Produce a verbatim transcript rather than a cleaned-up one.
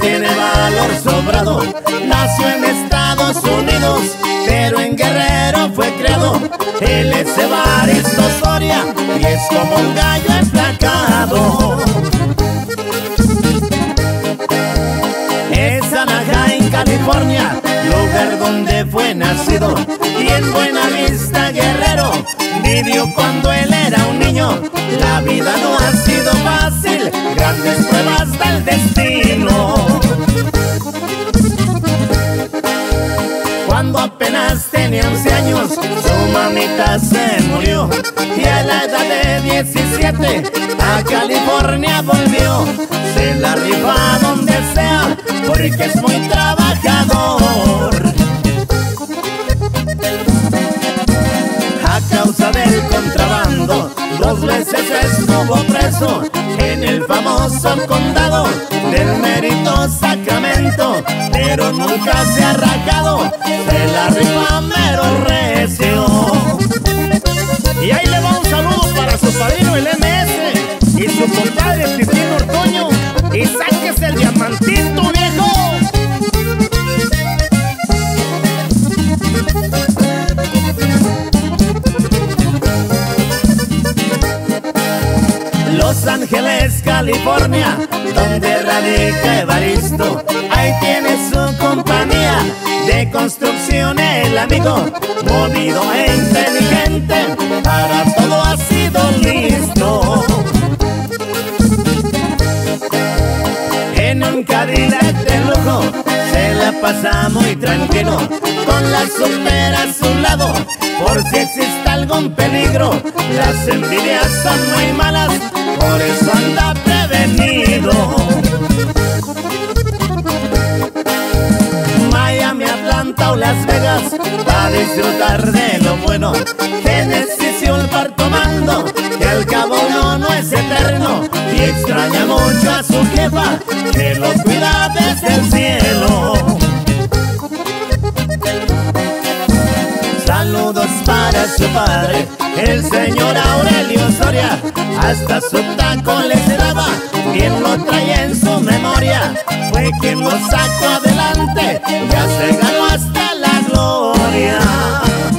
tiene valor sobrado. Nació en Estados Unidos, pero en Guerrero fue criado. Él es Evaristo Soria y es como un gallo emplacado. Es Anaheim, California, lugar donde fue nacido. Y en Buenavista, Guerrero, vivió cuando él era un niño. La vida no ha sido fácil, grandes pruebas del destino. Cuando apenas tenía once años, su mamita se murió. Y a la edad de diecisiete, a California volvió. Se la rifa donde sea, porque es muy trabajador. A causa del contrabando, dos veces estuvo preso en el famoso condado del Mérito Sacramento, pero nunca se ha rajado, se la rifa mero recio. Y ahí le va un saludo para su padrino el M S y su compadre el Titino Ortoño. Y sáquese el diamantito, viejo. Los Ángeles, California, donde radica Evaristo. Ahí tiene su compañía de construcción el amigo, movido e inteligente, para todo ha sido listo. En un Cadillac de lujo se la pasa muy tranquilo, con la super a su lado, por si existe algún peligro. Las envidias son muy malas, por eso anda prevenido. Miami, Atlanta o Las Vegas, va disfrutar de lo bueno. Genesis y un par tomando, que al cabo no, no es eterno. Y extraña mucho a su jefa, que lo cuida desde el cielo. Saludos para su padre, el señor Aurelio Soria. Hasta su taco les daba, bien lo trae en su memoria. Fue quien lo sacó adelante, ya se ganó hasta la gloria.